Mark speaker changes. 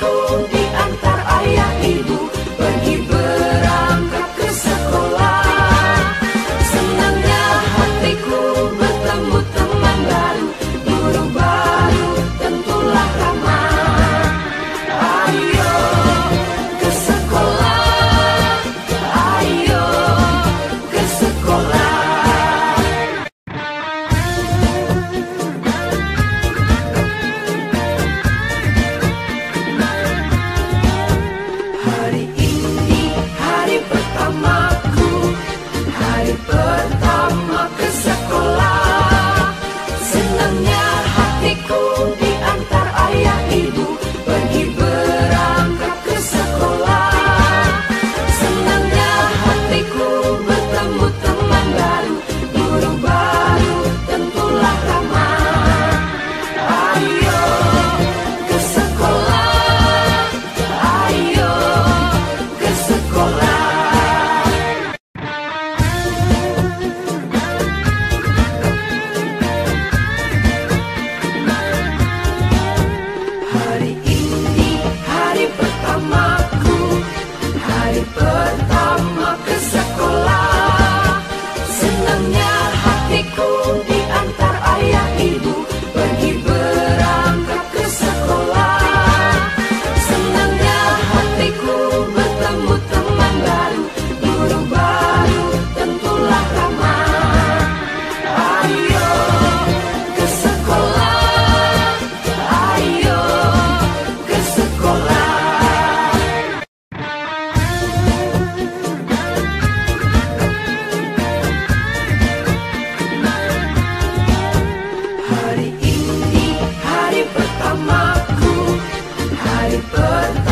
Speaker 1: hatiku diantar ayah ibu pergi berangkat ke sekolah. Senangnya hatiku bertemu teman baru, guru baru tentulah ramah. Ayo ke sekolah, ayo ke sekolah. Hari ini hari pertamaku, hari pertama ke sekolah. Senangnya hatiku diantar ayah ibu pergi berangkat ke sekolah. Senangnya hatiku bertemu teman baru, guru baru tentulah ramah. Ayo ke sekolah, ayo ke sekolah. Hari ini hari pertamaku, hari pertama ke sekolah. Senangnya hatiku diantar ayah ibu pergi berangkat ke sekolah. Senangnya hatiku bertemu teman baru, guru baru tentulah ramah. Ayo ke sekolah, ayo ke sekolah. Hari ini hari pertamaku, hari pertama